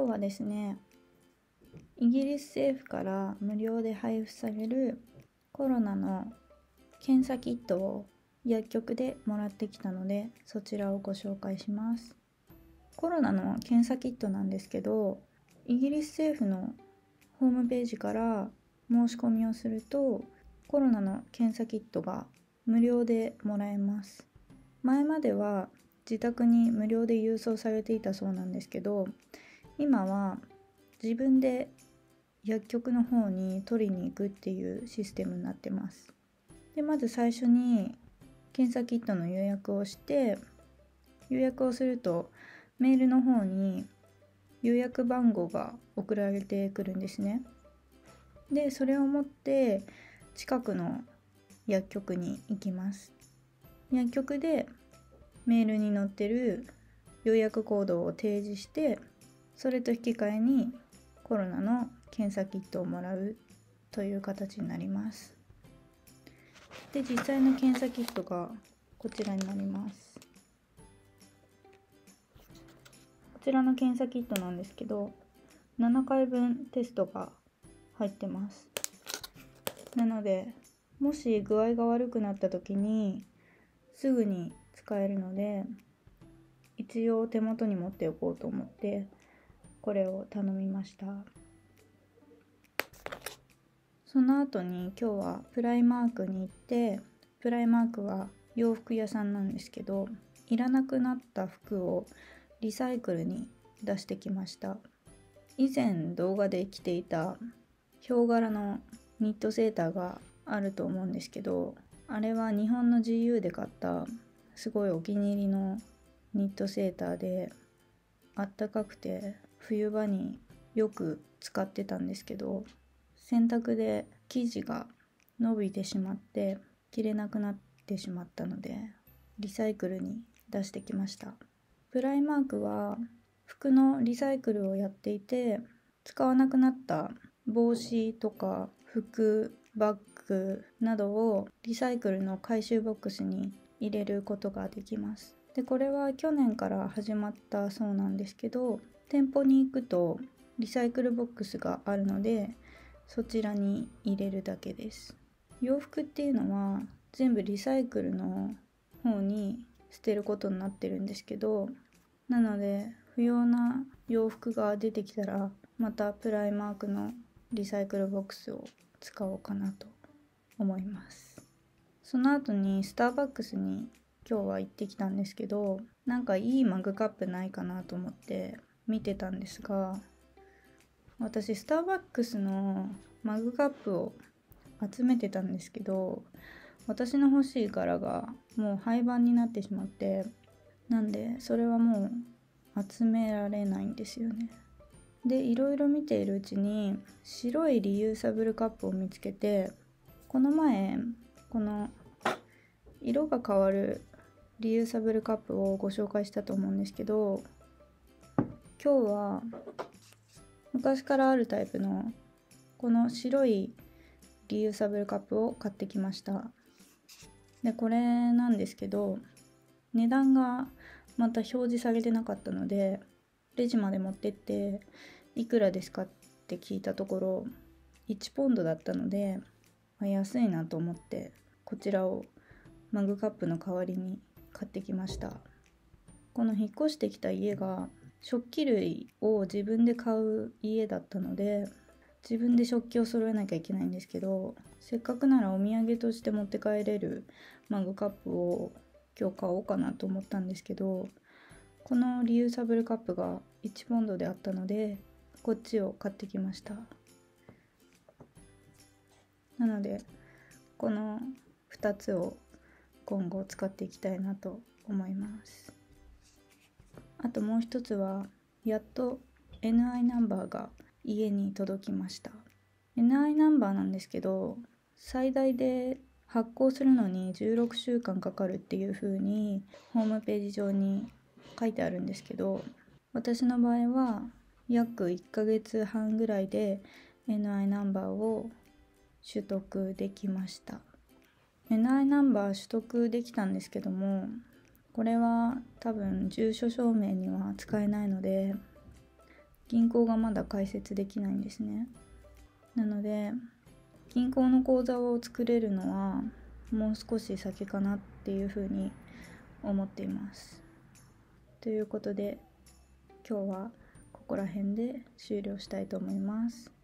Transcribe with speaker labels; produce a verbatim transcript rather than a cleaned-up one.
Speaker 1: はですね、イギリス政府から無料で配布されるコロナの検査キットを薬局でもらってきたので、そちらをご紹介します。コロナの検査キットなんですけど、イギリス政府のホームページから申し込みをすると、コロナの検査キットが無料でもらえます。前までは自宅に無料で郵送されていたそうなんですけど、今は自分で薬局の方に取りに行くっていうシステムになってます。で、まず最初に検査キットの予約をして、予約をするとメールの方に予約番号が送られてくるんですね。で、それを持って近くの薬局に行きます。薬局でメールに載ってる予約コードを提示して、それと引き換えにコロナの検査キットをもらうという形になります。で、実際の検査キットがこちらになります。こちらの検査キットなんですけど、ななかいぶんテストが入ってます。なので、もし具合が悪くなった時にすぐに使えるので、一応手元に持っておこうと思ってこれを頼みました。その後に今日はプライマークに行って、プライマークは洋服屋さんなんですけど、いらなくなった服をリサイクルに出してきました。以前動画で着ていたヒョウ柄のニットセーターがあると思うんですけど、あれは日本の ジーユー で買ったすごいお気に入りのニットセーターで、あったかくて冬場によく使ってたんですけど、洗濯で生地が伸びてしまって着れなくなってしまったので、リサイクルに出してきました。プライマークは服のリサイクルをやっていて、使わなくなった帽子とか服、バッグなどをリサイクルの回収ボックスに入れることができます。で、これは去年から始まったそうなんですけど、店舗に行くとリサイクルボックスがあるので、そちらに入れるだけです。洋服っていうのは全部リサイクルの方に捨てることになってるんですけど、なので不要な洋服が出てきたら、またプライマークのリサイクルボックスを使おうかなと思います。その後にスターバックスに今日は行ってきたんですけど、なんかいいマグカップないかなと思って見てたんですが、私スターバックスのマグカップを集めてたんですけど、私の欲しい柄がもう廃盤になってしまって、なんでそれはもう集められないんですよね。で、いろいろ見ているうちに白いリユーサブルカップを見つけて、この前この色が変わるリユーサブルカップをご紹介したと思うんですけど、今日は昔からあるタイプのこの白いリユーサブルカップを買ってきました。で、これなんですけど、値段がまた表示されてなかったので、レジまで持ってっていくらですかって聞いたところいちポンドだったので、まあ、安いなと思ってこちらをマグカップの代わりに買ってきました。この引っ越してきた家が食器類を自分で買う家だったので、自分で食器を揃えなきゃいけないんですけど、せっかくならお土産として持って帰れるマグカップを今日買おうかなと思ったんですけど、このリユーサブルカップがいちポンドであったので、こっちを買ってきました。なのでこのふたつを今後使っていきたいなと思います。あともう一つは、やっと エヌアイ ナンバーが家に届きました。 エヌアイ ナンバーなんですけど、最大で発行するのにじゅうろくしゅうかんかかるっていう風にホームページ上に書いてあるんですけど、私の場合は約いっかげつはんぐらいで エヌアイ ナンバーを取得できました。 エヌアイ ナンバー取得できたんですけども、これは多分住所証明には使えないので、 銀行がまだ開設できないんですね。なので銀行の口座を作れるのはもう少し先かなっていうふうに思っています。ということで今日はここら辺で終了したいと思います。